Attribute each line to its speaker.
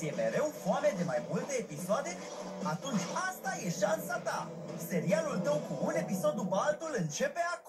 Speaker 1: Ție mereu foame de mai multe episoade? Atunci asta e șansa ta! Serialul tău cu un episod după altul începe acum!